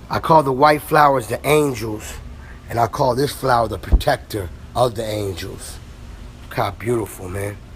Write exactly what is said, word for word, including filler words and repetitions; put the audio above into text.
I call the white flowers the angels, and I call this flower the protector of the angels. Look how beautiful, man.